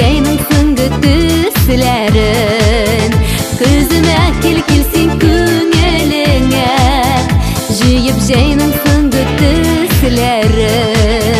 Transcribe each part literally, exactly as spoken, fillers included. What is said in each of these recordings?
жайның сүңгі түслерін. Күзіме кел-келсен көңіліңе, жүйіп жайның сүңгі түслерін.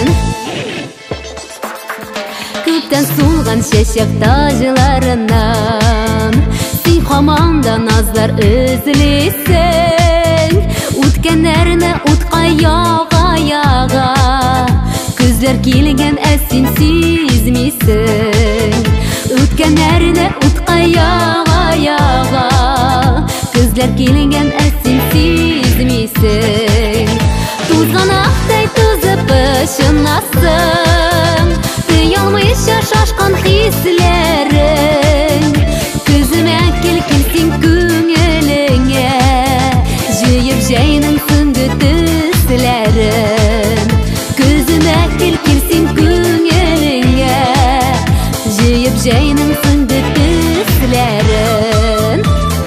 Көптен солған шешек тажыларынан сен хаманда назар үзілесің. Үткенлеріне утқа яға-яға, күзлер келген әсін сезмейсің. Үткенлеріне утқа яға-яға, күзлер келген әсін сезмейсің. Тузғанақтай тузып ұшынасың, тыялмайша шашқан хислерің. Күзіме кел-келсен көңіліңе, жүйіп жайның сүңгі түслерін. Күзіме кел-келсен көңіліңе, жүйіп жайның сүңгі түслерін.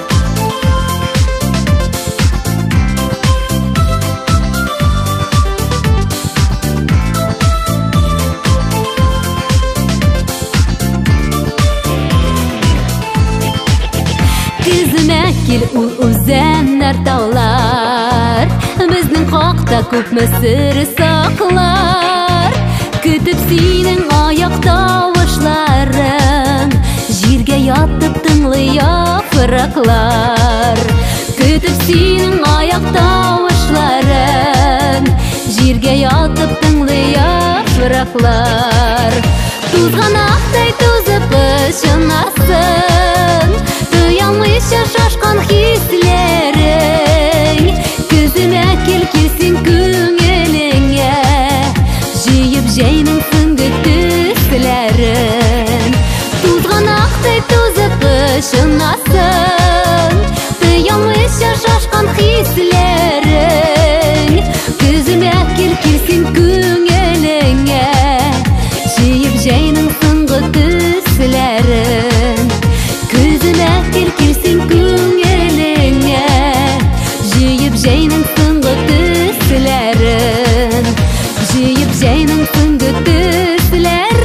Күзіме кел ул үзәннәр таулар, безнең хакта күпме сер саклар. Көтеп синең аяк тавышларың, җиргә ятып тыңлый яфраклар. Көтеп синең аяк тавышларың, җиргә ятып тыңлый яфраклар. Тузганактай тузып ұшынасың, тыялмайша шашқан хислерің. Күзіме кел-келсен көңіліңе, жүйіп жайның сүңгі түслерін. Тузганақтай тузып ұшынасың, тыялмайша шашқан хислерің. Күзіме кел-келсен көңіліңе, жүйіп жайның сүңгі түслерін. Күзіме кел-келсен көңіліңе, жүйіп жайның сүңгі түслерін. Жүйіп жайның сүңгі түслерін.